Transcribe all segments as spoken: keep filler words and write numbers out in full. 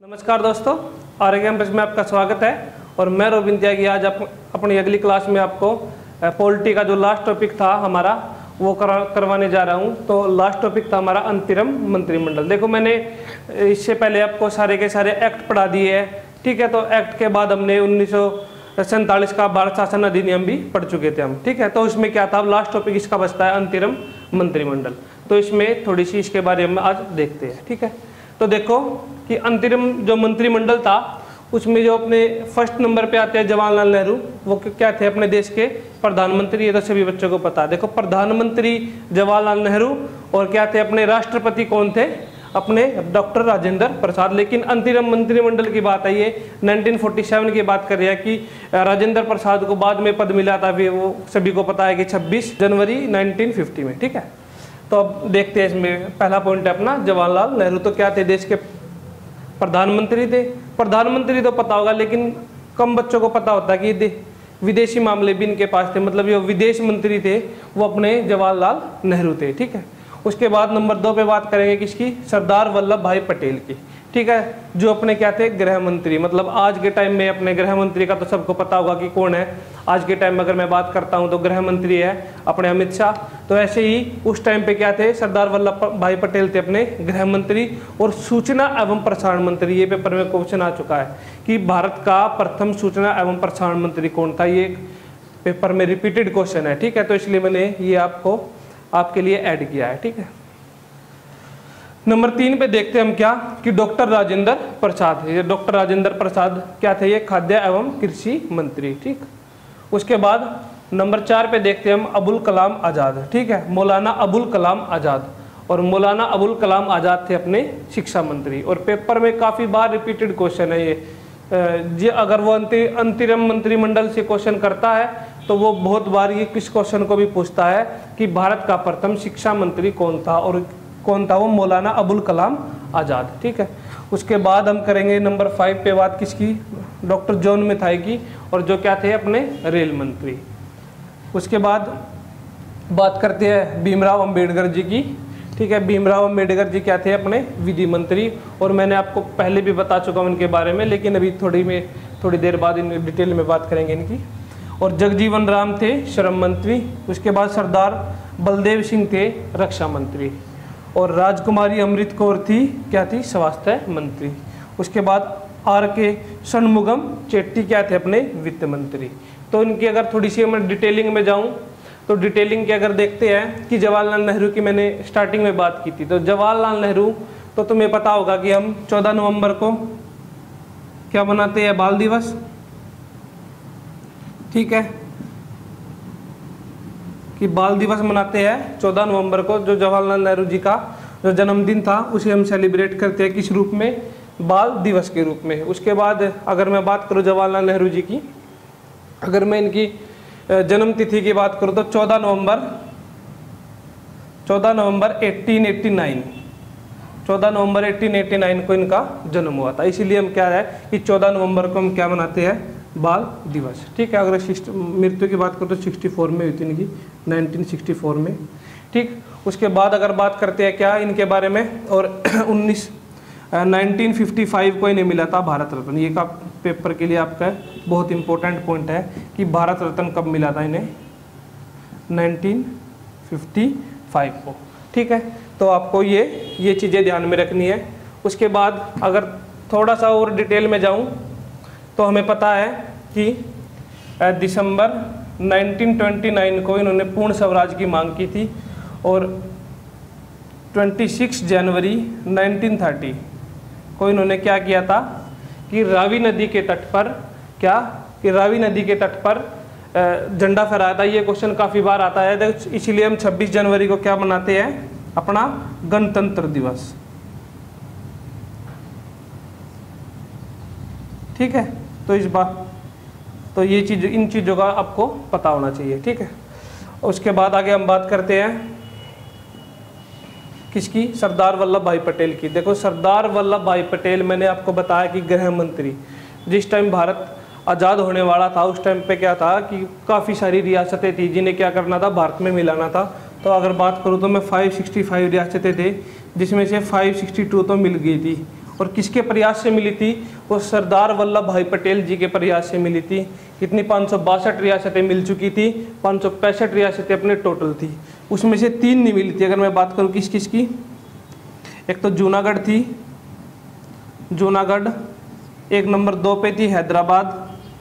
नमस्कार दोस्तों, are campus में आपका स्वागत है। और मैं रोबिन त्यागी आज आप अपनी अगली क्लास में आपको पॉलिटी का जो लास्ट टॉपिक था हमारा वो करा करवाने जा रहा हूँ। तो लास्ट टॉपिक था हमारा अंतरिम मंत्रिमंडल। देखो मैंने इससे पहले आपको सारे के सारे एक्ट पढ़ा दिए हैं, ठीक है। तो एक्ट के बाद हमने उन्नीस सौ सैंतालीस का भारत शासन अधिनियम भी पढ़ चुके थे हम, ठीक है। तो इसमें क्या था, लास्ट टॉपिक इसका बचता है अंतरिम मंत्रिमंडल। तो इसमें थोड़ी सी इसके बारे में आज देखते हैं, ठीक है। तो देखो कि अंतरिम जो मंत्रिमंडल था उसमें जो अपने फर्स्ट नंबर पे आते हैं जवाहरलाल नेहरू, वो क्या थे अपने देश के प्रधानमंत्री। ये तो सभी बच्चों को पता है। देखो प्रधानमंत्री जवाहरलाल नेहरू और क्या थे अपने राष्ट्रपति कौन थे, अपने डॉक्टर राजेंद्र प्रसाद। लेकिन अंतरिम मंत्रिमंडल की बात है, ये नाइनटीन फोर्टी सेवन की बात कर रही है कि राजेंद्र प्रसाद को बाद में पद मिला था, फिर वो सभी को पता है कि छब्बीस जनवरी नाइनटीन फिफ्टी में, ठीक है। तो अब देखते हैं इसमें पहला पॉइंट है अपना जवाहरलाल नेहरू। तो क्या थे, देश के प्रधानमंत्री थे। प्रधानमंत्री तो पता होगा, लेकिन कम बच्चों को पता होता है कि विदेशी मामले भी इनके पास थे, मतलब जो विदेश मंत्री थे वो अपने जवाहरलाल नेहरू थे, ठीक है। उसके बाद नंबर दो पे बात करेंगे किसकी, सरदार वल्लभ भाई पटेल की, ठीक है। जो अपने क्या थे, गृह मंत्री। मतलब आज के टाइम में अपने गृह मंत्री का तो सबको पता होगा कि कौन है। आज के टाइम में अगर मैं बात करता हूं तो गृह मंत्री है अपने अमित शाह। तो ऐसे ही उस टाइम पे क्या थे, सरदार वल्लभ भाई पटेल थे अपने गृह मंत्री। और सूचना एवं प्रसारण मंत्री, ये पेपर में क्वेश्चन आ चुका है कि भारत का प्रथम सूचना एवं प्रसारण मंत्री कौन था। ये पेपर में रिपीटेड क्वेश्चन है, ठीक है। तो इसलिए मैंने ये आपको आपके लिए ऐड किया है, ठीक है। नंबर तीन पे देखते हैं हम क्या कि डॉक्टर राजेंद्र प्रसाद। ये डॉक्टर राजेंद्र प्रसाद क्या थे, ये खाद्य एवं कृषि मंत्री, ठीक। उसके बाद नंबर चार पे देखते हैं हम अबुल कलाम आज़ाद, ठीक है। मौलाना अबुल कलाम आज़ाद। और मौलाना अबुल कलाम आज़ाद थे अपने शिक्षा मंत्री। और पेपर में काफ़ी बार रिपीटेड क्वेश्चन है ये जी। अगर वो अंतरिम मंत्रिमंडल से क्वेश्चन करता है तो वो बहुत बार ये किस क्वेश्चन को भी पूछता है कि भारत का प्रथम शिक्षा मंत्री कौन था, और कौन था वो, मौलाना अबुल कलाम आज़ाद, ठीक है। उसके बाद हम करेंगे नंबर फाइव पे बात किसकी, डॉक्टर जॉन मिथाई की, और जो क्या थे अपने रेल मंत्री। उसके बाद बात करते हैं भीमराव अंबेडकर जी की, ठीक है। भीमराव अंबेडकर जी क्या थे, अपने विधि मंत्री। और मैंने आपको पहले भी बता चुका हूँ उनके बारे में, लेकिन अभी थोड़ी में थोड़ी देर बाद इन डिटेल में बात करेंगे इनकी। और जगजीवन राम थे श्रम मंत्री। उसके बाद सरदार बलदेव सिंह थे रक्षा मंत्री। और राजकुमारी अमृत कौर थी क्या थी, स्वास्थ्य मंत्री। उसके बाद आर के षणमुगम चेट्टी क्या थे, अपने वित्त मंत्री। तो इनकी अगर थोड़ी सी मैं डिटेलिंग में जाऊं तो डिटेलिंग के अगर देखते हैं कि जवाहरलाल नेहरू की मैंने स्टार्टिंग में बात की थी। तो जवाहरलाल नेहरू तो तुम्हें पता होगा कि हम चौदह नवंबर को क्या मनाते हैं, बाल दिवस, ठीक है, कि बाल दिवस मनाते हैं चौदह नवंबर को। जो जवाहरलाल नेहरू जी का जो जन्मदिन था उसे हम सेलिब्रेट करते हैं किस रूप में, बाल दिवस के रूप में। उसके बाद अगर मैं बात करूं जवाहरलाल नेहरू जी की, अगर मैं इनकी जन्म तिथि की बात करूं तो चौदह नवंबर चौदह नवंबर अठारह सौ नवासी चौदह नवंबर अठारह सौ नवासी को इनका जन्म हुआ था। इसीलिए हम क्या है कि चौदह नवंबर को हम क्या मनाते हैं, बाल दिवस, ठीक है। अगर मृत्यु की बात करो तो चौंसठ में हुई थी इनकी, उन्नीस सौ चौंसठ में, ठीक। उसके बाद अगर बात करते हैं क्या इनके बारे में, और उन्नीस नाइनटीन फिफ्टी फाइव को इन्हें मिला था भारत रत्न। ये का पेपर के लिए आपका बहुत इंपॉर्टेंट पॉइंट है कि भारत रत्न कब मिला था इन्हें, नाइनटीन फिफ्टी फाइव को, ठीक है। तो आपको ये ये चीज़ें ध्यान में रखनी है। उसके बाद अगर थोड़ा सा और डिटेल में जाऊं तो हमें पता है कि दिसंबर नाइनटीन ट्वेंटी नाइन को इन्होंने पूर्ण स्वराज की मांग की थी। और छब्बीस जनवरी नाइनटीन थर्टी को इन्होंने क्या किया था कि रावी नदी के तट पर क्या कि रावी नदी के तट पर झंडा फहराया था। ये क्वेश्चन काफ़ी बार आता है, इसीलिए हम छब्बीस जनवरी को क्या मनाते हैं, अपना गणतंत्र दिवस, ठीक है। तो इस बात तो ये चीज़ इन चीज़ों का आपको पता होना चाहिए, ठीक है। उसके बाद आगे हम बात करते हैं किसकी, सरदार वल्लभ भाई पटेल की। देखो सरदार वल्लभ भाई पटेल, मैंने आपको बताया कि गृह मंत्री। जिस टाइम भारत आज़ाद होने वाला था उस टाइम पे क्या था कि काफ़ी सारी रियासतें थी जिन्हें क्या करना था, भारत में मिलाना था। तो अगर बात करूँ तो मैं पाँच सौ पैंसठ रियासतें थे, जिसमें से पाँच सौ बासठ तो मिल गई थी। और किसके प्रयास से मिली थी? वो सरदार वल्लभ भाई पटेल जी के प्रयास से मिली थी। कितनी? पाँच सौ बासठ रियासतें मिल चुकी थी, पाँच सौ पैंसठ रियासतें अपने टोटल थी, उसमें से तीन नहीं मिली थी। अगर मैं बात करूँ किस किस की, एक तो जूनागढ़ थी, जूनागढ़, एक नंबर दो पे थी हैदराबाद,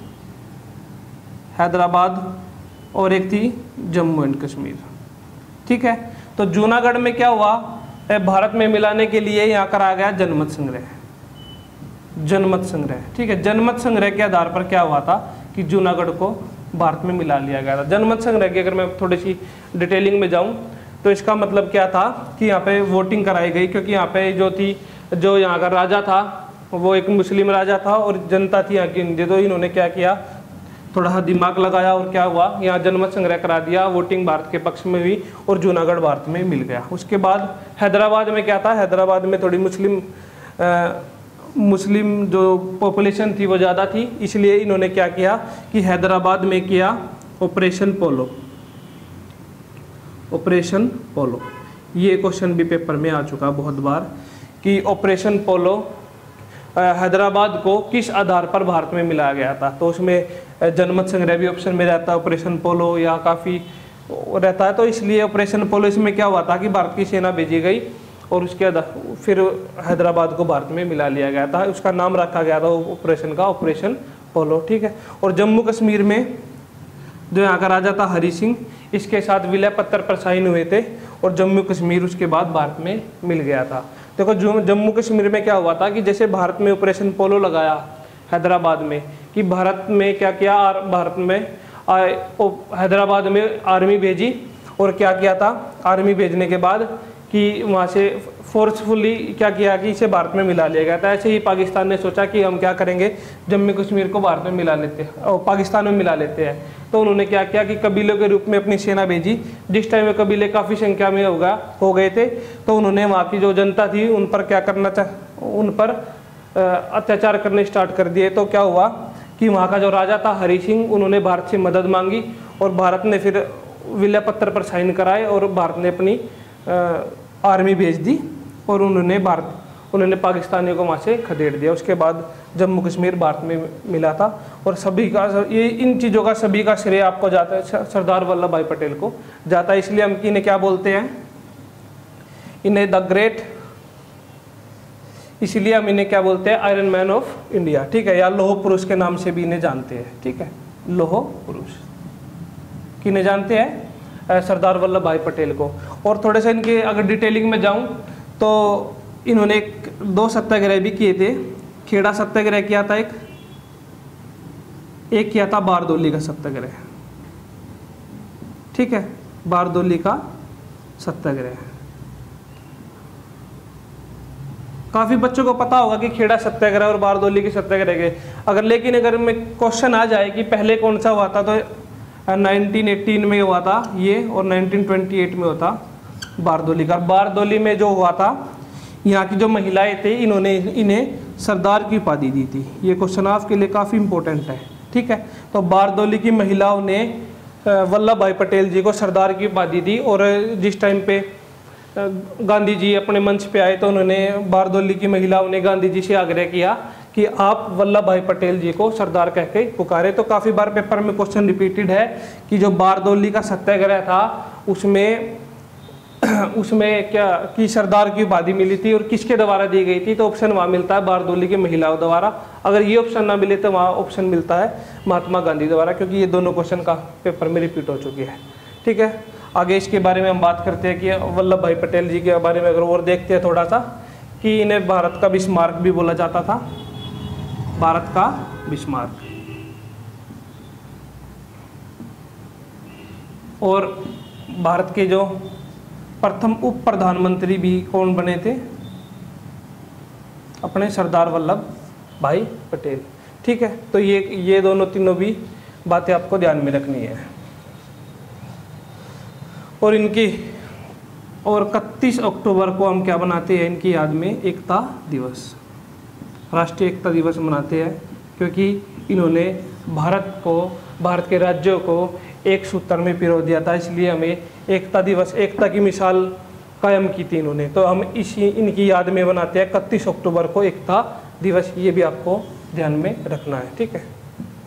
हैदराबाद, और एक थी जम्मू एंड कश्मीर। ठीक है, तो जूनागढ़ में क्या हुआ? भारत में मिलाने के लिए यहाँ कराया गया जनमत संग्रह, जनमत संग्रह। ठीक है, जनमत संग्रह के आधार पर क्या हुआ था कि जूनागढ़ को भारत में मिला लिया गया था। जनमत संग्रह की अगर मैं थोड़ी सी डिटेलिंग में जाऊँ तो इसका मतलब क्या था कि यहाँ पे वोटिंग कराई गई, क्योंकि यहाँ पे जो थी, जो यहाँ का राजा था वो एक मुस्लिम राजा था और जनता थी यहाँ की हिंदी, तो इन्होंने क्या किया, थोड़ा सा दिमाग लगाया और क्या हुआ, यहाँ जनमत संग्रह करा दिया, वोटिंग भारत के पक्ष में हुई और जूनागढ़ भारत में मिल गया। उसके बाद हैदराबाद में क्या था, हैदराबाद में थोड़ी मुस्लिम आ, मुस्लिम जो पॉपुलेशन थी वो ज़्यादा थी, इसलिए इन्होंने क्या किया कि हैदराबाद में किया ऑपरेशन पोलो, ऑपरेशन पोलो। ये क्वेश्चन भी पेपर में आ चुका बहुत बार कि ऑपरेशन पोलो हैदराबाद को किस आधार पर भारत में मिलाया गया था। तो उसमें जनमत संग्रह भी ऑप्शन में रहता है, ऑपरेशन पोलो या काफ़ी रहता है, तो इसलिए ऑपरेशन पोलो इसमें क्या हुआ था कि भारत की सेना भेजी गई और उसके आधार फिर हैदराबाद को भारत में मिला लिया गया था। उसका नाम रखा गया था ऑपरेशन का, ऑपरेशन पोलो। ठीक है, और जम्मू कश्मीर में जो यहाँ का राजा था हरि सिंह, इसके साथ विलय पत्र पर साइन हुए थे और जम्मू कश्मीर उसके बाद भारत में मिल गया था। देखो जम्मू कश्मीर में क्या हुआ था कि जैसे भारत में ऑपरेशन पोलो लगाया हैदराबाद में, कि भारत में क्या किया, भारत में हैदराबाद में आर्मी भेजी और क्या किया था, आर्मी भेजने के बाद कि वहाँ से फोर्सफुली क्या किया कि इसे भारत में मिला लिया गया था। ऐसे ही पाकिस्तान ने सोचा कि हम क्या करेंगे, जम्मू कश्मीर को भारत में मिला लेते हैं और पाकिस्तान में मिला लेते हैं। तो उन्होंने क्या किया कि कबीलों के रूप में अपनी सेना भेजी। जिस टाइम में कबीले काफ़ी संख्या में होगा हो गए थे, तो उन्होंने वहाँ की जो जनता थी उन पर क्या करना चाह उन पर अत्याचार करने स्टार्ट कर दिए। तो क्या हुआ कि वहाँ का जो राजा था हरि सिंह, उन्होंने भारत से मदद मांगी और भारत ने फिर विलय पत्र पर साइन कराए और भारत ने अपनी आ, आर्मी भेज दी और उन्होंने भारत उन्होंने पाकिस्तानियों को वहाँ से खदेड़ दिया। उसके बाद जम्मू कश्मीर भारत में मिला था और सभी का ये इन चीज़ों का सभी का श्रेय आपको जाता है सरदार वल्लभ भाई पटेल को जाता है। इसलिए हम इन्हें क्या बोलते हैं, इन्हें द ग्रेट, इसलिए हम इन्हें क्या बोलते हैं, आयरन मैन ऑफ इंडिया। ठीक है, या लोह पुरुष के नाम से भी इन्हें जानते हैं। ठीक है, लोह पुरुष किन्हें जानते हैं, सरदार वल्लभ भाई पटेल को। और थोड़े से इनके अगर डिटेलिंग में जाऊं तो इन्होंने एक दो सत्याग्रह भी किए थे। खेड़ा सत्याग्रह किया था एक एक किया था बारदोली का सत्याग्रह। ठीक है, बारदोली का सत्याग्रह काफ़ी बच्चों को पता होगा कि खेड़ा सत्याग्रह और बारदोली के सत्याग्रह के अगर लेकिन अगर में क्वेश्चन आ जाए कि पहले कौन सा हुआ था, तो नाइनटीन एटीन में हुआ था ये और नाइनटीन ट्वेंटी एट में होता बारदोली का। बारदोली में जो हुआ था, यहाँ की जो महिलाएं थे इन्होंने इन्हें सरदार की उपाधि दी थी। ये क्वेश्चन आपके लिए काफ़ी इंपॉर्टेंट है। ठीक है, तो बारदोली की महिलाओं ने वल्लभ भाई पटेल जी को सरदार की उपाधि दी और जिस टाइम पे गांधी जी अपने मंच पे आए तो उन्होंने बारदोली की महिलाओं ने गांधी जी से आग्रह किया कि आप वल्लभ भाई पटेल जी को सरदार कह के पुकारे। तो काफ़ी बार पेपर में क्वेश्चन रिपीटेड है कि जो बारदोली का सत्याग्रह था उसमें उसमें क्या कि सरदार की उपाधि मिली थी और किसके द्वारा दी गई थी, तो ऑप्शन वहाँ मिलता है बारदोली की महिलाओं द्वारा। अगर ये ऑप्शन ना मिले तो वहाँ ऑप्शन मिलता है महात्मा गांधी द्वारा, क्योंकि ये दोनों क्वेश्चन का पेपर में रिपीट हो चुकी है। ठीक है, आगे इसके बारे में हम बात करते हैं कि वल्लभ भाई पटेल जी के बारे में अगर और देखते हैं थोड़ा सा कि इन्हें भारत का बिस्मार्क भी बोला जाता था, भारत का बिस्मार्क। और भारत के जो प्रथम उप प्रधानमंत्री भी कौन बने थे, अपने सरदार वल्लभ भाई पटेल। ठीक है, तो ये ये दोनों तीनों भी बातें आपको ध्यान में रखनी है। और इनकी और इकतीस अक्टूबर को हम क्या बनाते हैं, इनकी याद में एकता दिवस, राष्ट्रीय एकता दिवस मनाते हैं, क्योंकि इन्होंने भारत को भारत के राज्यों को एक सूत्र में पिरो दिया था। इसलिए हमें एकता दिवस, एकता की मिसाल कायम की थी इन्होंने। तो हम इसी इनकी याद में बनाते हैं इकतीस अक्टूबर को एकता दिवस, ये भी आपको ध्यान में रखना है, ठीक है।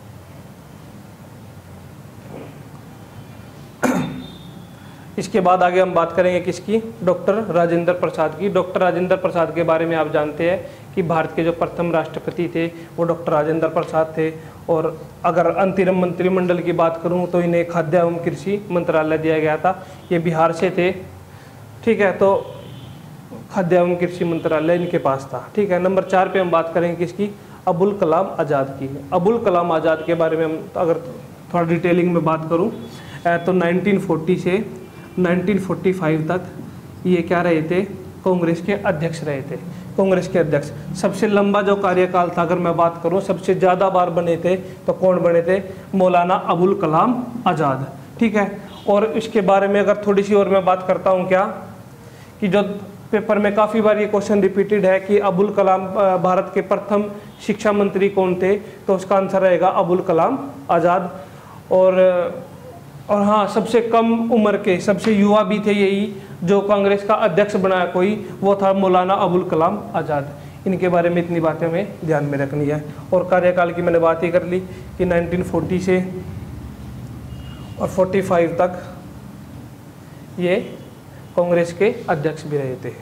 इसके बाद आगे हम बात करेंगे किसकी, डॉक्टर राजेंद्र प्रसाद की। डॉक्टर राजेंद्र प्रसाद के बारे में आप जानते हैं कि भारत के जो प्रथम राष्ट्रपति थे वो डॉक्टर राजेंद्र प्रसाद थे। और अगर अंतरिम मंत्रिमंडल की बात करूं तो इन्हें खाद्य एवं कृषि मंत्रालय दिया गया था, ये बिहार से थे, ठीक है। तो खाद्य एवं कृषि मंत्रालय इनके पास था, ठीक है। नंबर चार पे हम बात करेंगे किसकी, अबुल कलाम आज़ाद की। अबुल कलाम आज़ाद के बारे में हम अगर थोड़ा डिटेलिंग में बात करूं तो नाइनटीन फोर्टी से नाइनटीन फोर्टी फाइव तक ये क्या रहे थे, कांग्रेस के अध्यक्ष रहे थे। कांग्रेस के अध्यक्ष, सबसे लंबा जो कार्यकाल था अगर मैं बात करूं, सबसे ज़्यादा बार बने थे तो कौन बने थे, मौलाना अबुल कलाम आज़ाद, ठीक है। और इसके बारे में अगर थोड़ी सी और मैं बात करता हूं क्या, कि जो पेपर में काफ़ी बार ये क्वेश्चन रिपीटेड है कि अबुल कलाम भारत के प्रथम शिक्षा मंत्री कौन थे, तो उसका आंसर रहेगा अबुल कलाम आज़ाद। और और हाँ, सबसे कम उम्र के, सबसे युवा भी थे यही जो कांग्रेस का अध्यक्ष बनाया कोई, वो था मौलाना अबुल कलाम आज़ाद। इनके बारे में इतनी बातें हमें ध्यान में रखनी है। और कार्यकाल की मैंने बात ही कर ली कि नाइनटीन फोर्टी से और फोर्टी फाइव तक ये कांग्रेस के अध्यक्ष भी रहे थे।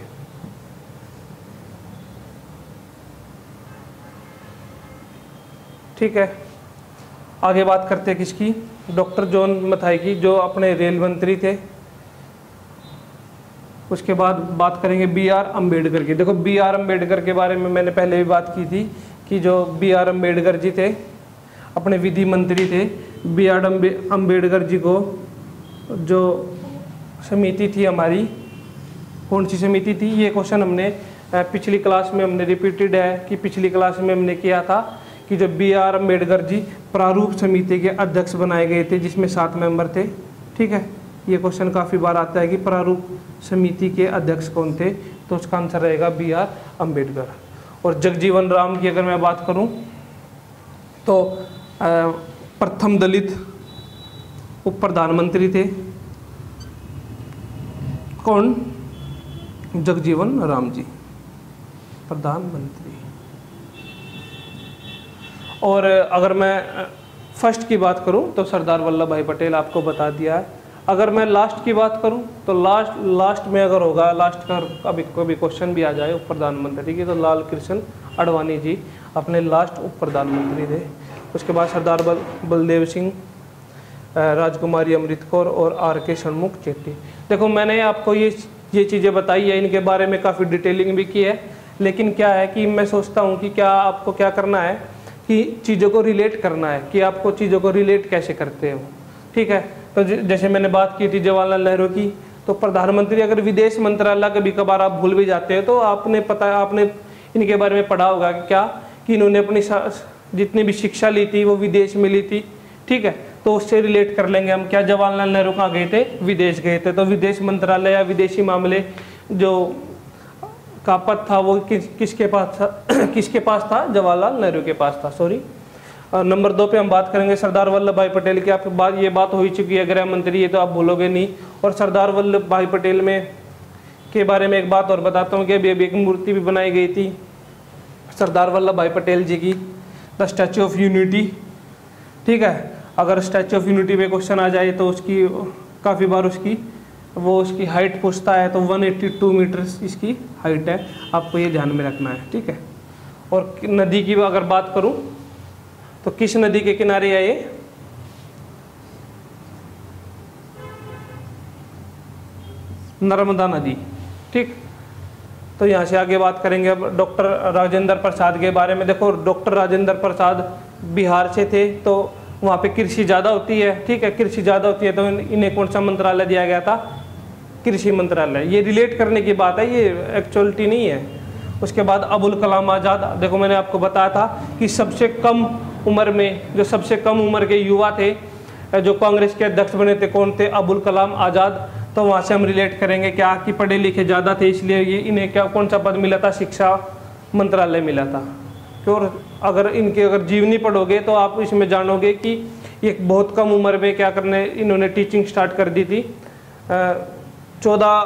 ठीक है, आगे बात करते हैं किसकी, डॉक्टर जॉन मथाई की, जो अपने रेल मंत्री थे। उसके बाद बात करेंगे बी आर अम्बेडकर की। देखो बी आर अम्बेडकर के बारे में मैंने पहले भी बात की थी कि जो बी आर अम्बेडकर जी थे अपने विधि मंत्री थे। बी आर अम्बेडकर जी को जो समिति थी हमारी, कौन सी समिति थी, ये क्वेश्चन हमने पिछली क्लास में हमने रिपीटेड है कि पिछली क्लास में हमने किया था कि जो बी आर अम्बेडकर जी प्रारूप समिति के अध्यक्ष बनाए गए थे जिसमें सात मेंबर थे। ठीक है, ये क्वेश्चन काफ़ी बार आता है कि प्रारूप समिति के अध्यक्ष कौन थे, तो उसका आंसर रहेगा बी आर अम्बेडकर। और जगजीवन राम की अगर मैं बात करूं तो प्रथम दलित उप प्रधानमंत्री थे। कौन, जगजीवन राम जी प्रधानमंत्री। और अगर मैं फर्स्ट की बात करूं तो सरदार वल्लभ भाई पटेल, आपको बता दिया है। अगर मैं लास्ट की बात करूं तो लास्ट लास्ट में अगर होगा, लास्ट का कभी कभी क्वेश्चन भी आ जाए उप प्रधानमंत्री की, तो लाल कृष्ण आडवाणी जी अपने लास्ट उप प्रधानमंत्री थे। उसके बाद सरदार बल बलदेव सिंह, राजकुमारी अमृत कौर और आर के षणमुख चेट्टी। देखो मैंने आपको ये ये चीज़ें बताई है, इनके बारे में काफ़ी डिटेलिंग भी की है, लेकिन क्या है कि मैं सोचता हूँ कि क्या आपको क्या करना है कि चीज़ों को रिलेट करना है कि आपको चीज़ों को रिलेट कैसे करते हो। ठीक है, तो जैसे मैंने बात की थी जवाहरलाल नेहरू की, तो प्रधानमंत्री अगर विदेश मंत्रालय कभी कभार आप भूल भी जाते हैं तो आपने पता आपने इनके बारे में पढ़ा होगा कि क्या कि इन्होंने अपनी जितनी भी शिक्षा ली थी वो विदेश में ली थी। ठीक है, तो उससे रिलेट कर लेंगे हम, क्या जवाहरलाल नेहरू कहाँ गए थे, विदेश गए थे, तो विदेश मंत्रालय या विदेशी मामले जो का पद था वो किस किसके पास था किसके पास था, जवाहरलाल नेहरू के पास था, सॉरी। नंबर दो पे हम बात करेंगे सरदार वल्लभ भाई पटेल की। आपकी बात ये बात हो ही चुकी है, गृह मंत्री, ये तो आप भूलोगे नहीं। और सरदार वल्लभ भाई पटेल में के बारे में एक बात और बताता हूँ कि अभी अभी एक मूर्ति भी बनाई गई थी सरदार वल्लभ भाई पटेल जी की, द स्टैचू ऑफ यूनिटी। ठीक है, अगर स्टैचू ऑफ यूनिटी पे क्वेश्चन आ जाए तो उसकी काफ़ी बार उसकी वो उसकी हाइट पूछता है, तो एक सौ बयासी मीटर इसकी हाइट है, आपको ये ध्यान में रखना है। ठीक है, और नदी की अगर बात करूं तो किस नदी के किनारे है ये, नर्मदा नदी। ठीक, तो यहाँ से आगे बात करेंगे अब डॉक्टर राजेंद्र प्रसाद के बारे में। देखो डॉक्टर राजेंद्र प्रसाद बिहार से थे, तो वहाँ पे कृषि ज़्यादा होती है। ठीक है, कृषि ज़्यादा होती है तो इन्हें कौन सा मंत्रालय दिया गया था, कृषि मंत्रालय। ये रिलेट करने की बात है, ये एक्चुअलिटी नहीं है। उसके बाद अबुल कलाम आज़ाद, देखो मैंने आपको बताया था कि सबसे कम उम्र में जो सबसे कम उम्र के युवा थे जो कांग्रेस के अध्यक्ष बने थे, कौन थे, अबुल कलाम आज़ाद। तो वहाँ से हम रिलेट करेंगे क्या कि पढ़े लिखे ज़्यादा थे, इसलिए ये इन्हें क्या कौन सा पद मिला था, शिक्षा मंत्रालय मिला था। और अगर इनके अगर जीवनी पढ़ोगे तो आप इसमें जानोगे कि एक बहुत कम उम्र में क्या करने इन्होंने टीचिंग स्टार्ट कर दी थी। चौदह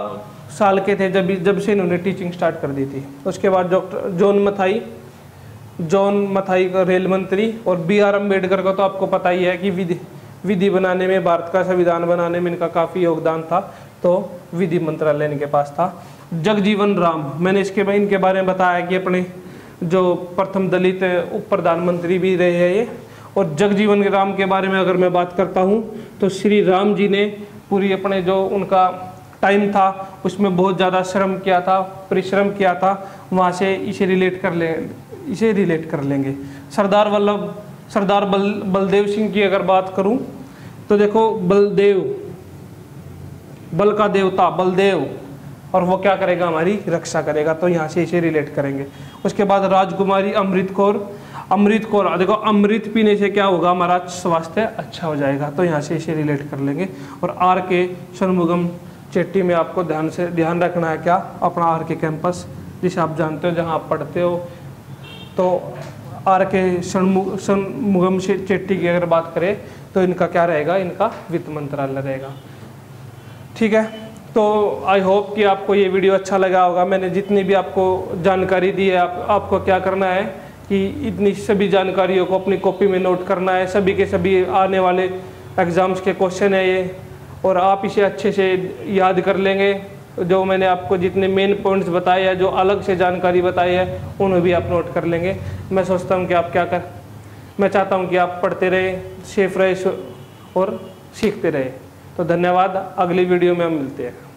साल के थे जब जब से इन्होंने टीचिंग स्टार्ट कर दी थी। उसके बाद डॉक्टर जॉन मथाई जॉन मथाई का रेल मंत्री, और बी आर अम्बेडकर का तो आपको पता ही है कि विधि विधि बनाने में, भारत का संविधान बनाने में इनका काफ़ी योगदान था, तो विधि मंत्रालय इनके पास था। जगजीवन राम, मैंने इसके में इनके बारे में बताया कि अपने जो प्रथम दलित उप प्रधानमंत्री भी रहे हैं ये। और जगजीवन राम के बारे में अगर मैं बात करता हूँ तो श्री राम जी ने पूरी अपने जो उनका टाइम था उसमें बहुत ज़्यादा श्रम किया था, परिश्रम किया था, वहाँ से इसे रिलेट कर ले इसे रिलेट कर लेंगे। सरदार वल्लभ सरदार बल बलदेव सिंह की अगर बात करूं तो देखो, बलदेव, बल का देवता बलदेव, और वो क्या करेगा, हमारी रक्षा करेगा, तो यहाँ से इसे रिलेट करेंगे। उसके बाद राजकुमारी अमृत कौर अमृत कौर देखो, अमृत पीने से क्या होगा, हमारा स्वास्थ्य अच्छा हो जाएगा, तो यहाँ से इसे रिलेट कर लेंगे। और आर के षणमुगम चेट्टी में आपको ध्यान से ध्यान रखना है क्या, अपना आर के कैंपस जिसे आप जानते हो, जहाँ आप पढ़ते हो, तो आर के षणमुग षणमुगम चेट्टी की अगर बात करें तो इनका क्या रहेगा, इनका वित्त मंत्रालय रहेगा। ठीक है, तो आई होप कि आपको ये वीडियो अच्छा लगा होगा। मैंने जितनी भी आपको जानकारी दी है, आप, आपको क्या करना है कि इतनी सभी जानकारियों को अपनी कॉपी में नोट करना है। सभी के सभी आने वाले एग्ज़ाम्स के क्वेश्चन है ये, और आप इसे अच्छे से याद कर लेंगे। जो मैंने आपको जितने मेन पॉइंट्स बताए हैं, जो अलग से जानकारी बताई है, उन्हें भी आप नोट कर लेंगे। मैं सोचता हूँ कि आप क्या कर मैं चाहता हूँ कि आप पढ़ते रहे, सेफ रहे और सीखते रहे। तो धन्यवाद, अगली वीडियो में हम मिलते हैं।